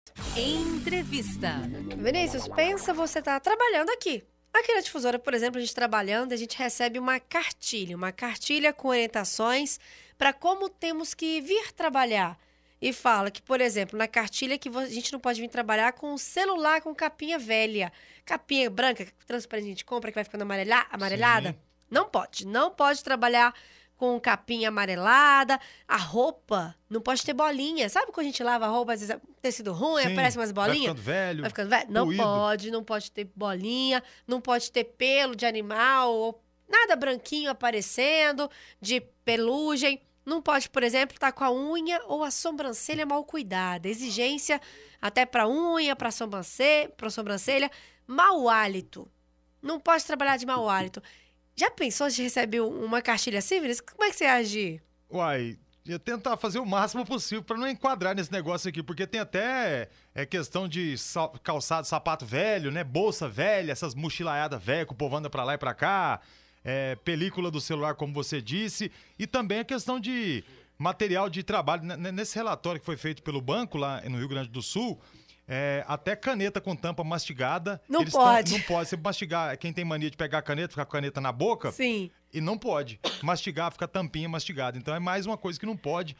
Entrevista. Vinícius, pensa você tá trabalhando aqui. Aqui na Difusora, por exemplo, a gente trabalhando, a gente recebe uma cartilha com orientações para como temos que vir trabalhar. E fala que, por exemplo, na cartilha que a gente não pode vir trabalhar com celular com capinha velha. Capinha branca, transparente, a gente compra, que vai ficando amarelada. Sim. Não pode trabalhar com capinha amarelada. A roupa não pode ter bolinha. Sabe quando a gente lava a roupa, às vezes tecido ruim, Sim, aparece umas bolinhas? vai ficando velho. Não pode ter bolinha, não pode ter pelo de animal, ou nada branquinho aparecendo, de pelugem. Não pode, por exemplo, estar com a unha ou a sobrancelha mal cuidada. Exigência até para unha, para sobrancelha. Mau hálito. Não pode trabalhar de mau hálito. Já pensou se recebeu uma cartilha assim, Vinícius? Como é que você ia agir? Uai, ia tentar fazer o máximo possível pra não enquadrar nesse negócio aqui, porque tem até questão de calçado, sapato velho, né? Bolsa velha, essas mochilaiadas velhas que o povo anda pra lá e pra cá, película do celular, como você disse, e também a questão de material de trabalho. Nesse relatório que foi feito pelo banco lá no Rio Grande do Sul, até caneta com tampa mastigada. Não pode. Não pode. Você mastigar, quem tem mania de pegar a caneta, ficar com a caneta na boca. Sim. E não pode. Mastigar, fica a tampinha mastigada. Então é mais uma coisa que não pode.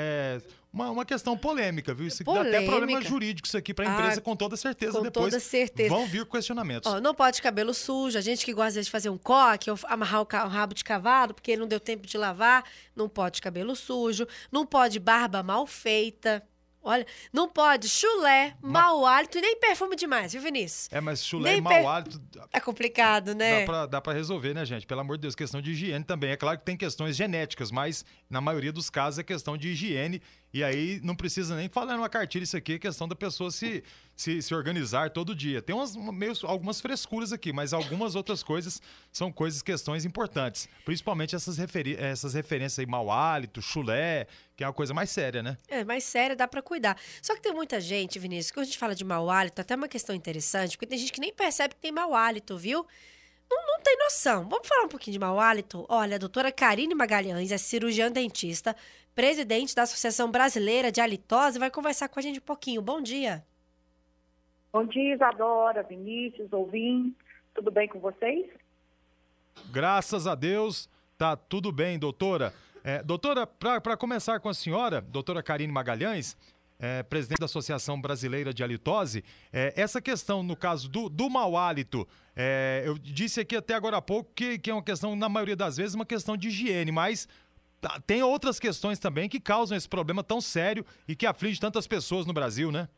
Uma questão polêmica, viu? Isso dá até problema jurídico isso aqui pra empresa, com toda certeza. Com depois toda certeza. vão vir questionamentos. Não pode cabelo sujo. A gente que gosta às vezes, de fazer um coque ou amarrar o rabo de cavalo porque não deu tempo de lavar. Não pode cabelo sujo. Não pode barba mal feita. Olha, não pode chulé, mau hálito e nem perfume demais, viu, Vinícius? Mas chulé e mau hálito... É complicado, né? Dá pra resolver, né, gente? Pelo amor de Deus, questão de higiene também. É claro que tem questões genéticas, mas na maioria dos casos é questão de higiene. E aí não precisa nem falar numa cartilha isso aqui, é questão da pessoa se organizar todo dia. Tem algumas frescuras aqui, mas algumas outras coisas são questões importantes. Principalmente essas referências aí, mau hálito, chulé, que é uma coisa mais séria, né? Mais séria, dá pra cuidar. Só que tem muita gente, Vinícius, quando a gente fala de mau hálito, até uma questão interessante, porque tem gente que nem percebe que tem mau hálito, viu? Não tem noção. Vamos falar um pouquinho de mau hálito? Olha, a doutora Karine Magalhães é cirurgiã dentista, presidente da Associação Brasileira de Halitose, vai conversar com a gente um pouquinho. Bom dia. Bom dia, Isadora, Vinícius, ouvintes. Tudo bem com vocês? Graças a Deus, tá tudo bem, doutora. Doutora, para começar com a senhora, doutora Karine Magalhães, presidente da Associação Brasileira de Halitose, essa questão, no caso do mau hálito, eu disse aqui até agora há pouco que é uma questão, na maioria das vezes, uma questão de higiene, mas tem outras questões também que causam esse problema tão sério e que aflige tantas pessoas no Brasil, né?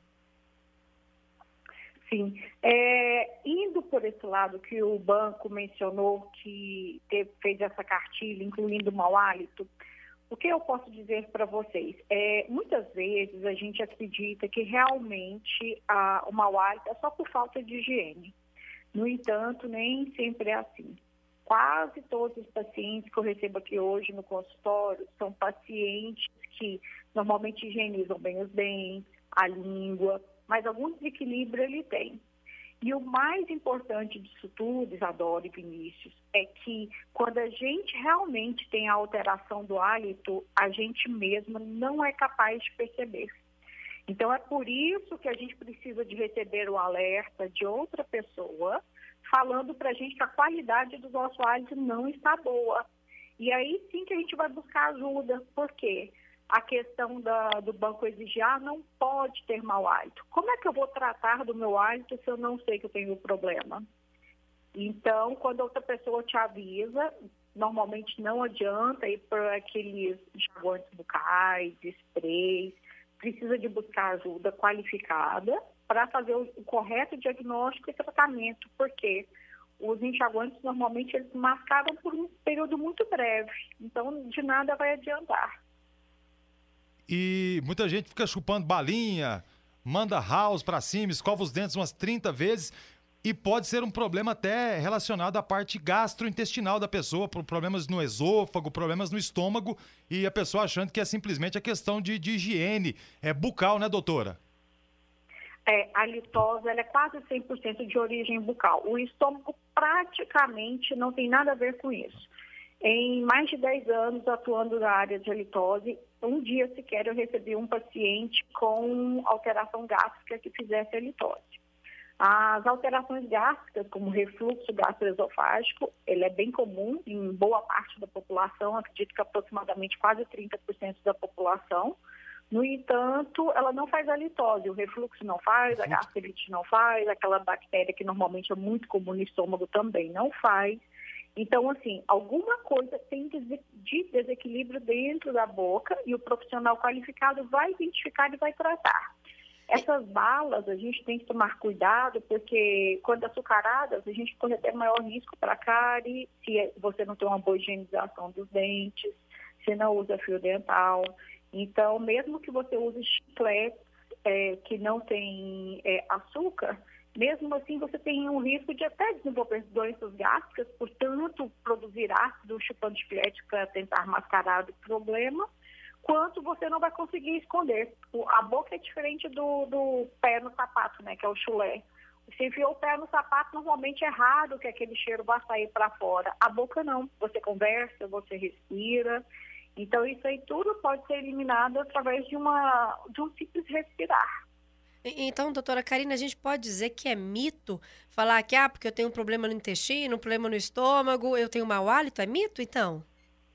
Sim. Indo por esse lado que o banco mencionou que fez essa cartilha, incluindo o mau hálito, o que eu posso dizer para vocês? Muitas vezes a gente acredita que realmente o mau hálito é só por falta de higiene. No entanto, nem sempre é assim. Quase todos os pacientes que eu recebo aqui hoje no consultório são pacientes que normalmente higienizam bem os dentes, a língua, mas algum desequilíbrio ele tem. E o mais importante disso tudo, Isadora e Vinícius, é que quando a gente realmente tem a alteração do hálito, a gente mesma não é capaz de perceber. Então é por isso que a gente precisa de receber o alerta de outra pessoa falando para a gente que a qualidade do nosso hálito não está boa. E aí sim que a gente vai buscar ajuda. Por quê? A questão do banco exigir, não pode ter mau hálito. Como é que eu vou tratar do meu hálito se eu não sei que eu tenho problema? Então, quando outra pessoa te avisa, normalmente não adianta ir para aqueles enxaguantes bucais, sprays, precisa de buscar ajuda qualificada para fazer o correto diagnóstico e tratamento, porque os enxaguantes normalmente eles mascaram por um período muito breve, então de nada vai adiantar. E muita gente fica chupando balinha, manda house pra cima, escova os dentes umas 30 vezes e pode ser um problema até relacionado à parte gastrointestinal da pessoa, problemas no esôfago, problemas no estômago e a pessoa achando que é simplesmente a questão de higiene bucal, né, doutora? A halitose ela é quase 100% de origem bucal. O estômago praticamente não tem nada a ver com isso. Em mais de 10 anos atuando na área de halitose, um dia sequer eu recebi um paciente com alteração gástrica que fizesse halitose. As alterações gástricas, como refluxo gastroesofágico, ele é bem comum em boa parte da população, acredito que aproximadamente quase 30% da população. No entanto, ela não faz halitose, o refluxo não faz, a gastrite não faz, aquela bactéria que normalmente é muito comum no estômago também não faz. Então, assim, alguma coisa tem de desequilíbrio dentro da boca e o profissional qualificado vai identificar e vai tratar. Essas balas, a gente tem que tomar cuidado, porque quando açucaradas, a gente corre até maior risco para cárie, se você não tem uma boa higienização dos dentes, se não usa fio dental. Então, mesmo que você use chiclete que não tem açúcar, mesmo assim você tem um risco de até desenvolver doenças gástricas, portanto, produzir ácido chupando chiclete para tentar mascarar o problema, quanto você não vai conseguir esconder. A boca é diferente do pé no sapato, né, que é o chulé. Você enfiou o pé no sapato, normalmente é raro que aquele cheiro vá sair para fora. A boca não. Você conversa, você respira. Então, isso aí tudo pode ser eliminado através de um simples respirar. Então, doutora Karina, a gente pode dizer que é mito falar que, porque eu tenho um problema no intestino, um problema no estômago, eu tenho mau hálito? É mito, então?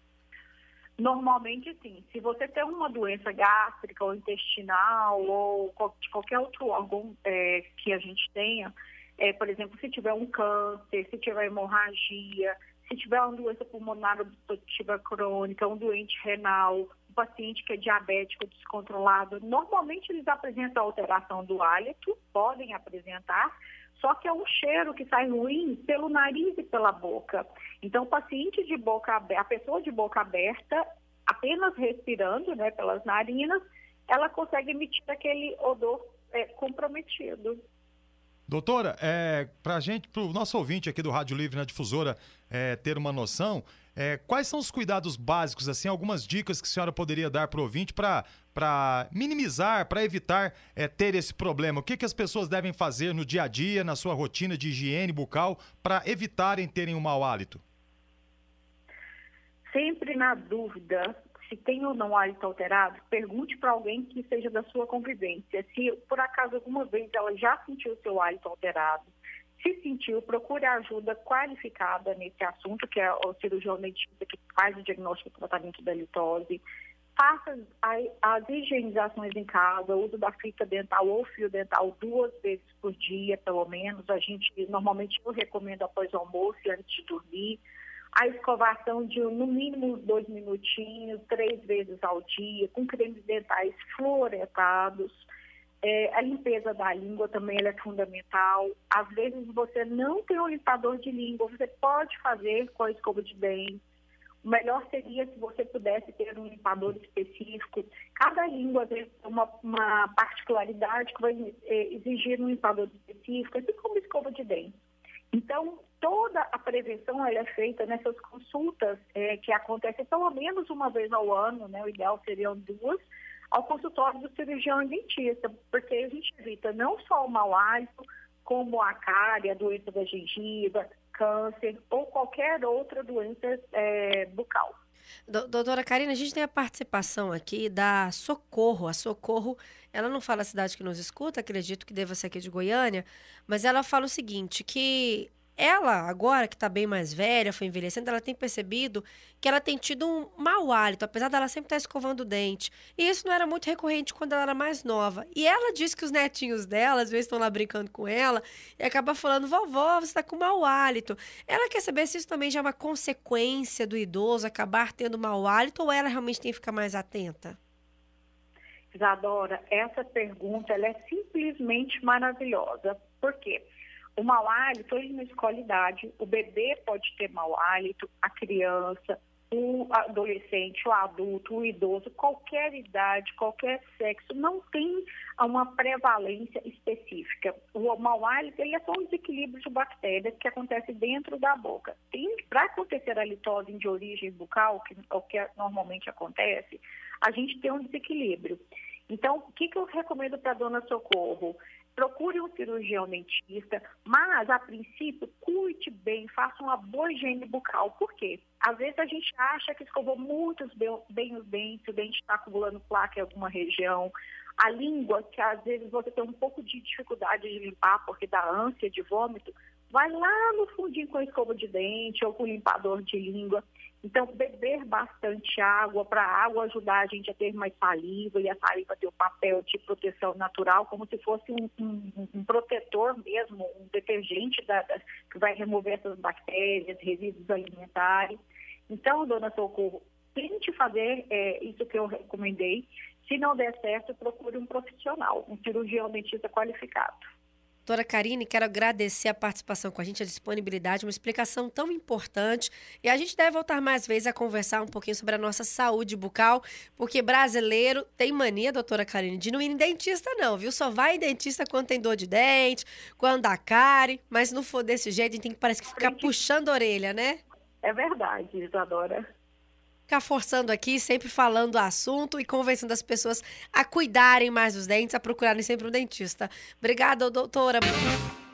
Normalmente, sim. Se você tem uma doença gástrica ou intestinal ou de qualquer outro órgão que a gente tenha, por exemplo, se tiver um câncer, se tiver hemorragia, se tiver uma doença pulmonar obstrutiva crônica, um doente renal, um paciente que é diabético descontrolado, normalmente eles apresentam alteração do hálito, podem apresentar, só que é um cheiro que sai ruim pelo nariz e pela boca. Então, o paciente de boca aberta, a pessoa de boca aberta, apenas respirando, né, pelas narinas, ela consegue emitir aquele odor comprometido. Doutora, para o nosso ouvinte aqui do Rádio Livre na Difusora ter uma noção, quais são os cuidados básicos, assim, algumas dicas que a senhora poderia dar para o ouvinte para minimizar, para evitar ter esse problema? O que as pessoas devem fazer no dia a dia, na sua rotina de higiene bucal, para evitarem terem um mau hálito? Sempre na dúvida, se tem ou não hálito alterado, pergunte para alguém que seja da sua convivência. Se por acaso alguma vez ela já sentiu o seu hálito alterado, se sentiu, procure ajuda qualificada nesse assunto, que é o cirurgião dentista que faz o diagnóstico e tratamento da halitose. Faça as higienizações em casa, o uso da fita dental ou fio dental 2 vezes por dia, pelo menos. Normalmente eu recomendo após o almoço e antes de dormir. A escovação de no mínimo 2 minutinhos, 3 vezes ao dia, com cremes dentais fluoretados. A limpeza da língua também é fundamental. Às vezes você não tem um limpador de língua, você pode fazer com a escova de dentes. O melhor seria se você pudesse ter um limpador específico. Cada língua às vezes tem uma particularidade que vai exigir um limpador específico, assim como escova de dentes. Então, toda a prevenção ela é feita nessas consultas que acontecem pelo menos uma vez ao ano, né? O ideal seriam 2, ao consultório do cirurgião e dentista, porque a gente evita não só o mau hálito, como a cárie, a doença da gengiva, câncer ou qualquer outra doença bucal. Doutora Karina, a gente tem a participação aqui da Socorro. A Socorro, ela não fala a cidade que nos escuta, acredito que deva ser aqui de Goiânia, mas ela fala o seguinte, que ela, agora que está bem mais velha, foi envelhecendo, ela tem percebido que ela tem tido um mau hálito, apesar dela sempre estar escovando o dente. E isso não era muito recorrente quando ela era mais nova. E ela diz que os netinhos dela, às vezes, estão lá brincando com ela e acaba falando, vovó, você está com mau hálito. Ela quer saber se isso também já é uma consequência do idoso acabar tendo mau hálito ou ela realmente tem que ficar mais atenta? Isadora, essa pergunta ela é simplesmente maravilhosa. Por quê? O mau hálito, ele não escolhe idade. O bebê pode ter mau hálito, a criança, o adolescente, o adulto, o idoso, qualquer idade, qualquer sexo, não tem uma prevalência específica. O mau hálito, ele é só um desequilíbrio de bactérias que acontece dentro da boca. Para acontecer a halitose de origem bucal, que normalmente acontece, a gente tem um desequilíbrio. Então, o que eu recomendo para a dona Socorro? Procure um cirurgião dentista, mas, a princípio, cuide bem, faça uma boa higiene bucal. Por quê? Às vezes a gente acha que escovou muito bem os dentes, o dente está acumulando placa em alguma região. A língua, que às vezes você tem um pouco de dificuldade de limpar porque dá ânsia de vômito, vai lá no fundinho com a escova de dente ou com o limpador de língua. Então, beber bastante água, para a água ajudar a gente a ter mais saliva, e a saliva ter o papel de proteção natural, como se fosse um protetor mesmo, um detergente que vai remover essas bactérias, resíduos alimentares. Então, dona Socorro, tente fazer isso que eu recomendei. Se não der certo, procure um profissional, um cirurgião dentista qualificado. Doutora Karine, quero agradecer a participação com a gente, a disponibilidade, uma explicação tão importante. E a gente deve voltar mais vezes a conversar um pouquinho sobre a nossa saúde bucal, porque brasileiro tem mania, doutora Karine, de não ir em dentista não, viu? Só vai em dentista quando tem dor de dente, quando dá cárie, mas se não for desse jeito, a gente tem que parece que ficar puxando a orelha, né? É verdade, Isadora. Ficar forçando aqui, sempre falando o assunto e convencendo as pessoas a cuidarem mais dos dentes, a procurarem sempre um dentista. Obrigada, doutora.